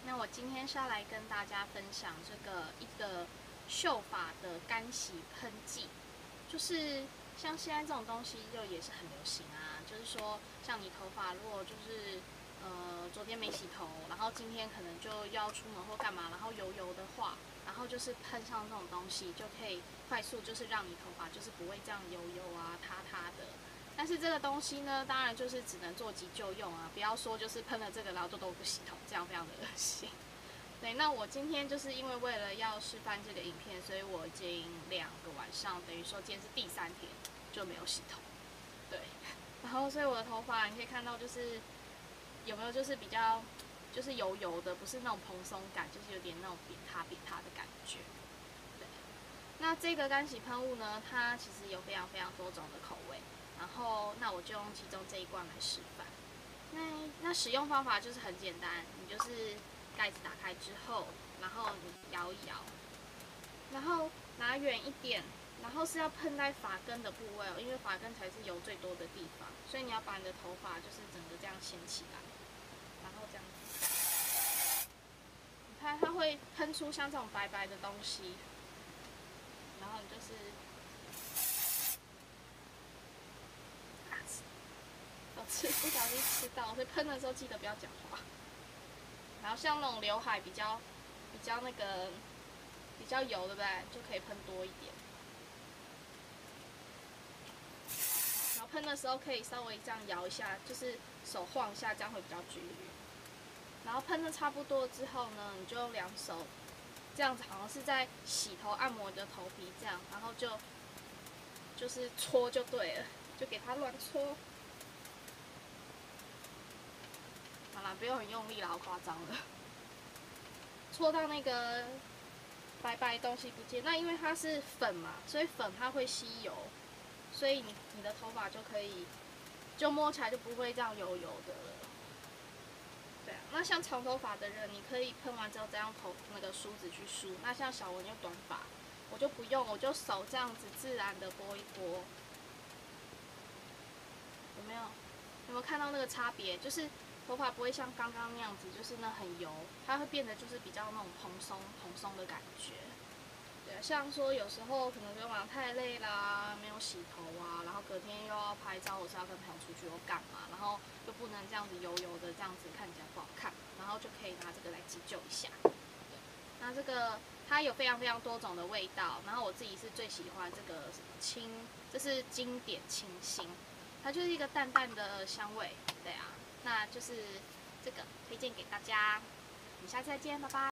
那我今天是要来跟大家分享一个秀发的干洗喷剂，就是像现在这种东西就也是很流行啊，就是说像你头发如果就是昨天没洗头，然后今天可能就要出门或干嘛，然后油油的话，然后就是喷上这种东西，就可以快速就是让你头发就是不会这样油油啊塌塌的。但是这个东西呢，当然就是只能做急救用啊，不要说就是喷了这个然后就都不洗头，这样非常的恶心。对，那我今天就是因为为了要示范这个影片，所以我已经2个晚上，等于说今天是第3天就没有洗头。对，然后所以我的头发你可以看到就是有没有就是比较就是油油的，不是那种蓬松感，就是有点那种扁塌扁塌的感觉。对，那这个干洗喷雾呢，它其实有非常非常多种的口味。然后，那我就用其中这一罐来示范。那使用方法就是很简单，你就是盖子打开之后，然后你摇一摇，然后拿远一点，然后是要喷在发根的部位哦，因为发根才是油最多的地方，所以你要把你的头发就是整个这样掀起来，然后这样子，你看它会喷出像这种白白的东西，然后你就是不小心吃到，所以喷的时候记得不要讲话。然后像那种刘海比较那个比较油，对不对？就可以喷多一点。然后喷的时候可以稍微这样摇一下，就是手晃一下，这样会比较均匀。然后喷的差不多之后呢，你就用2手这样子，好像是在洗头按摩你的头皮这样，然后就是搓就对了，就给它乱搓。好啦，不用很用力啦，好夸张了。搓到那个白白东西不见，那因为它是粉嘛，所以粉它会吸油，所以你的头发就可以，就摸起来就不会这样油油的了。对啊，那像长头发的人，你可以喷完之后再用那个梳子去梳。那像小文又短发，我就不用，我就手这样子自然的拨一拨。有没有看到那个差别？就是头发不会像刚刚那样子，就是那很油，它会变得就是比较那种蓬松的感觉。对，像说有时候可能昨天晚上太累啦，没有洗头啊，然后隔天又要拍照，或是要跟朋友出去又干嘛，然后又不能这样子油油的，这样子看起来不好看，然后就可以拿这个来急救一下。对，那这个它有非常非常多种的味道，然后我自己是最喜欢这个这是经典清新，它就是一个淡淡的香味。对啊，那就是这个推荐给大家，我们下次再见，拜拜。